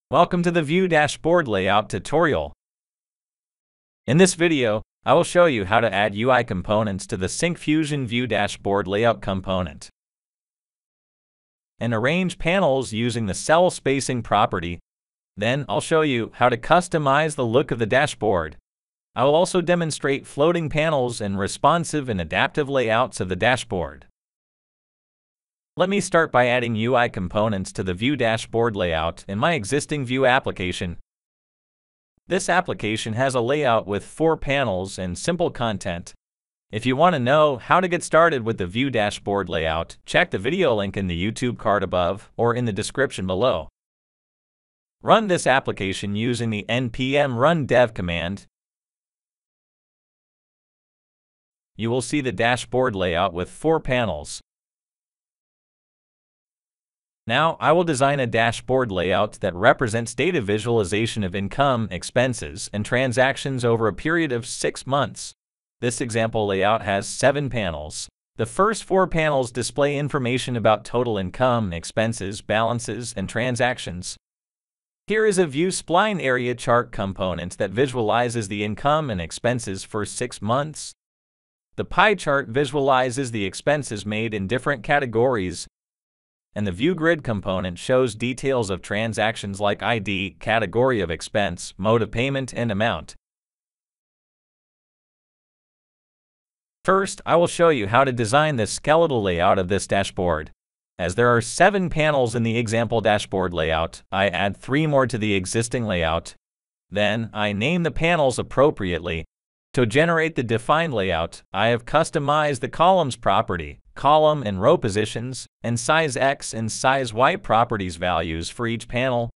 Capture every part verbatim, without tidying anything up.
Welcome to the Vue Dashboard Layout tutorial. In this video, I will show you how to add U I components to the Syncfusion Vue Dashboard Layout component and arrange panels using the cell spacing property. Then I'll show you how to customize the look of the dashboard. I will also demonstrate floating panels and responsive and adaptive layouts of the dashboard. Let me start by adding U I components to the Vue Dashboard Layout in my existing Vue application. This application has a layout with four panels and simple content. If you want to know how to get started with the Vue Dashboard Layout, check the video link in the YouTube card above or in the description below. Run this application using the npm run dev command. You will see the dashboard layout with four panels. Now, I will design a dashboard layout that represents data visualization of income, expenses, and transactions over a period of six months. This example layout has seven panels. The first four panels display information about total income, expenses, balances, and transactions. Here is a Vue spline area chart component that visualizes the income and expenses for six months. The pie chart visualizes the expenses made in different categories, and the Vue grid component shows details of transactions like I D, category of expense, mode of payment, and amount. First, I will show you how to design the skeletal layout of this dashboard. As there are seven panels in the example dashboard layout, I add three more to the existing layout. Then, I name the panels appropriately. To generate the defined layout, I have customized the columns property, column and row positions, and size X and size Y properties values for each panel.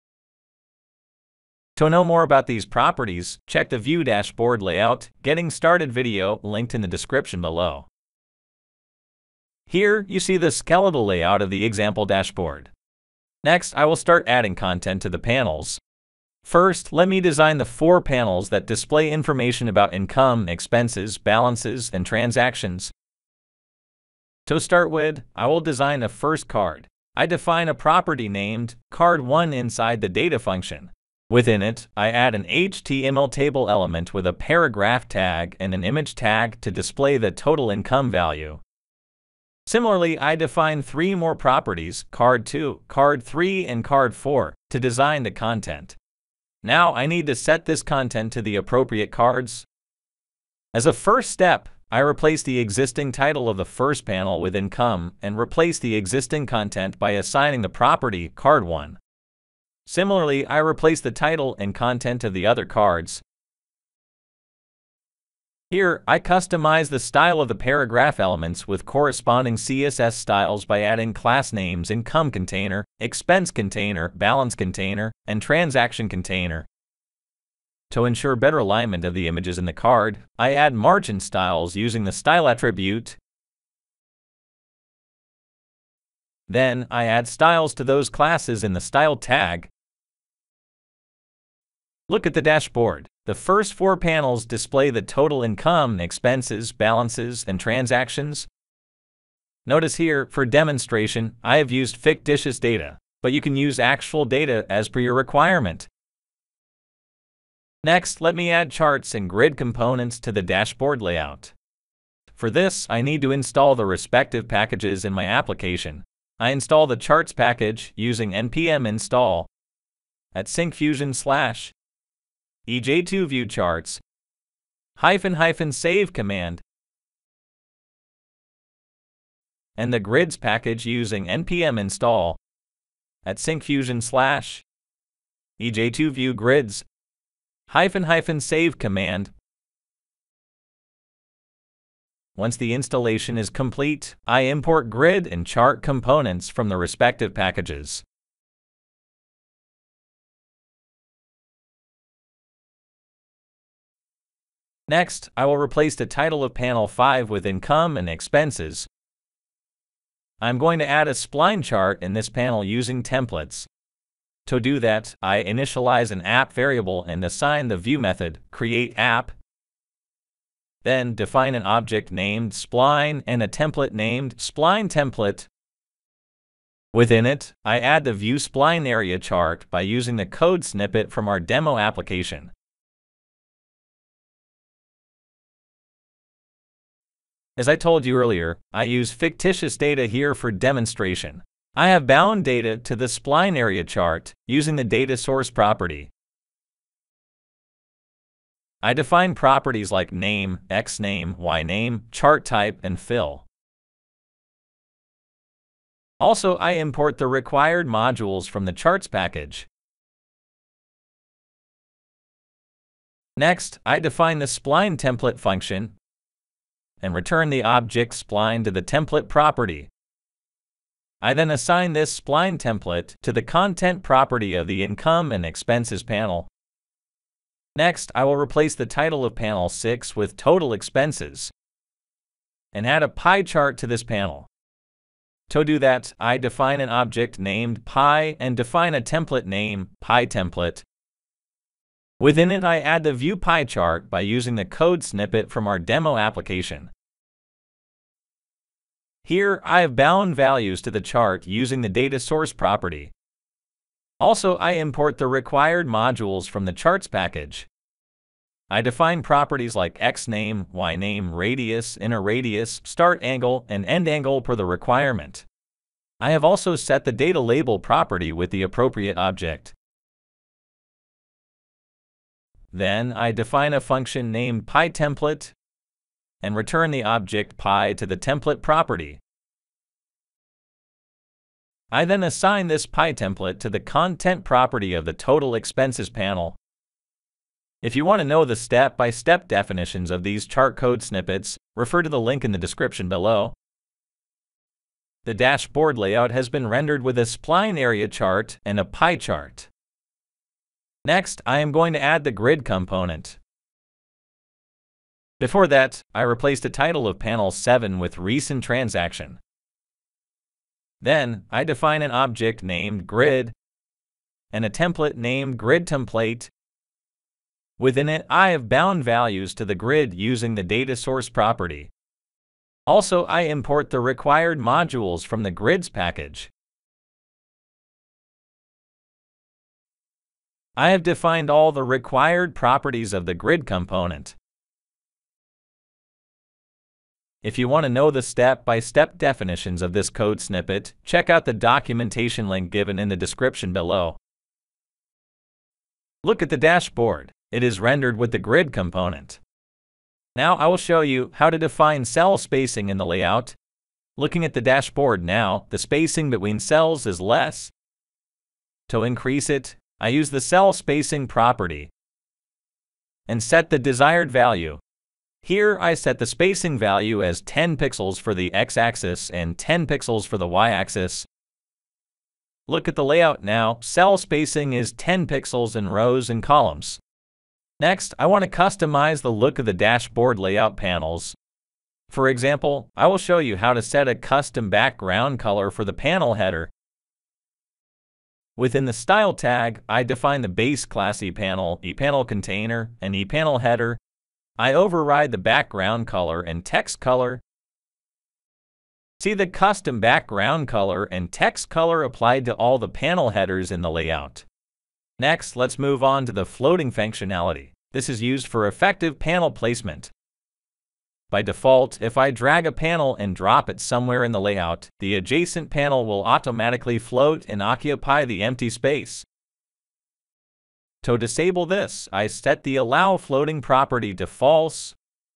To know more about these properties, check the Vue Dashboard Layout Getting Started video linked in the description below. Here, you see the skeletal layout of the example dashboard. Next, I will start adding content to the panels. First, let me design the four panels that display information about income, expenses, balances, and transactions. To start with, I will design a first card. I define a property named card one inside the data function. Within it, I add an H T M L table element with a paragraph tag and an image tag to display the total income value. Similarly, I define three more properties, card two, card three, and card four, to design the content. Now I need to set this content to the appropriate cards. As a first step, I replace the existing title of the first panel with income and replace the existing content by assigning the property card one. Similarly, I replace the title and content of the other cards. Here, I customize the style of the paragraph elements with corresponding C S S styles by adding class names income container, expense container, balance container, and transaction container. To ensure better alignment of the images in the card, I add margin styles using the style attribute. Then, I add styles to those classes in the style tag. Look at the dashboard. The first four panels display the total income, expenses, balances, and transactions. Notice here, for demonstration, I have used fictitious data, but you can use actual data as per your requirement. Next, let me add charts and grid components to the dashboard layout. For this, I need to install the respective packages in my application. I install the charts package using npm install at syncfusion slash E J two Vue charts hyphen hyphen save command, and the grids package using npm install at syncfusion slash E J two Vue grids hyphen hyphen save command. Once the installation is complete, I import grid and chart components from the respective packages. Next, I will replace the title of panel five with income and expenses. I'm going to add a spline chart in this panel using templates. To do that, I initialize an app variable and assign the Vue method createApp. Then define an object named spline and a template named spline template. Within it, I add the View Spline Area chart by using the code snippet from our demo application. As I told you earlier, I use fictitious data here for demonstration. I have bound data to the spline area chart using the data source property. I define properties like name, xname, yname, chart type, and fill. Also, I import the required modules from the charts package. Next, I define the spline template function and return the object spline to the template property. I then assign this spline template to the content property of the income and expenses panel. Next, I will replace the title of panel six with total expenses and add a pie chart to this panel. To do that, I define an object named pie and define a template name, pie template. Within it, I add the view pie chart by using the code snippet from our demo application. Here, I have bound values to the chart using the data source property. Also, I import the required modules from the charts package. I define properties like xname, yname, radius, inner radius, start angle, and end angle per the requirement. I have also set the data label property with the appropriate object. Then, I define a function named pieTemplate and return the object pie to the template property. I then assign this pieTemplate to the content property of the total expenses panel. If you want to know the step-by-step definitions of these chart code snippets, refer to the link in the description below. The dashboard layout has been rendered with a spline area chart and a pie chart. Next, I am going to add the grid component. Before that, I replaced the title of panel seven with recent transaction. Then, I define an object named grid and a template named gridTemplate. Within it, I have bound values to the grid using the data source property. Also, I import the required modules from the grids package. I have defined all the required properties of the grid component. If you want to know the step-by-step definitions of this code snippet, check out the documentation link given in the description below. Look at the dashboard. It is rendered with the grid component. Now I will show you how to define cell spacing in the layout. Looking at the dashboard now, the spacing between cells is less. To increase it, I use the cell spacing property and set the desired value. Here I set the spacing value as ten pixels for the x-axis and ten pixels for the y-axis. Look at the layout now. Cell spacing is ten pixels in rows and columns. Next, I want to customize the look of the dashboard layout panels. For example, I will show you how to set a custom background color for the panel header. Within the style tag, I define the base class ePanel, ePanel container, and ePanel header. I override the background color and text color. See the custom background color and text color applied to all the panel headers in the layout. Next, let's move on to the floating functionality. This is used for effective panel placement. By default, if I drag a panel and drop it somewhere in the layout, the adjacent panel will automatically float and occupy the empty space. To disable this, I set the Allow Floating property to false.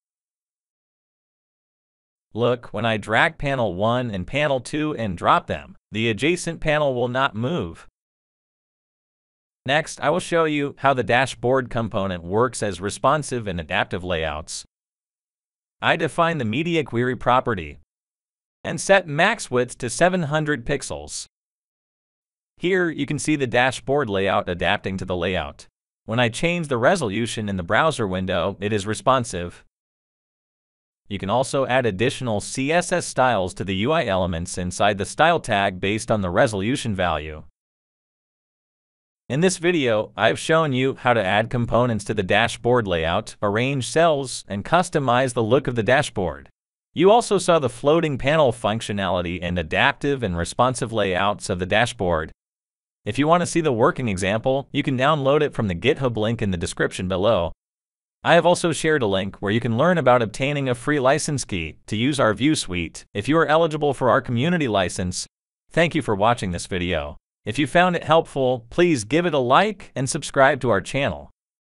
Look, when I drag panel one and panel two and drop them, the adjacent panel will not move. Next, I will show you how the dashboard component works as responsive and adaptive layouts. I define the media query property and set max width to seven hundred pixels. Here, you can see the dashboard layout adapting to the layout. When I change the resolution in the browser window, it is responsive. You can also add additional C S S styles to the U I elements inside the style tag based on the resolution value. In this video, I've shown you how to add components to the dashboard layout, arrange cells, and customize the look of the dashboard. You also saw the floating panel functionality and adaptive and responsive layouts of the dashboard. If you want to see the working example, you can download it from the GitHub link in the description below. I have also shared a link where you can learn about obtaining a free license key to use our Vue suite if you are eligible for our community license. Thank you for watching this video. If you found it helpful, please give it a like and subscribe to our channel.